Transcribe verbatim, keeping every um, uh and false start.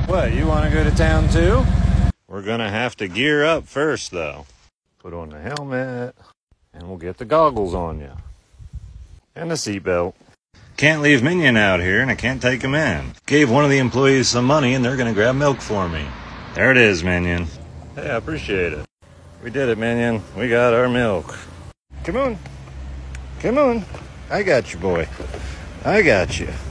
What, you want to go to town too? We're gonna have to gear up first though. Put on the helmet, and we'll get the goggles on you. And the seatbelt. Can't leave Minion out here, and I can't take him in. Gave one of the employees some money, and they're gonna grab milk for me. There it is, Minion. Hey, I appreciate it. We did it, Minion. We got our milk. Come on. Come on. I got you, boy. I got you.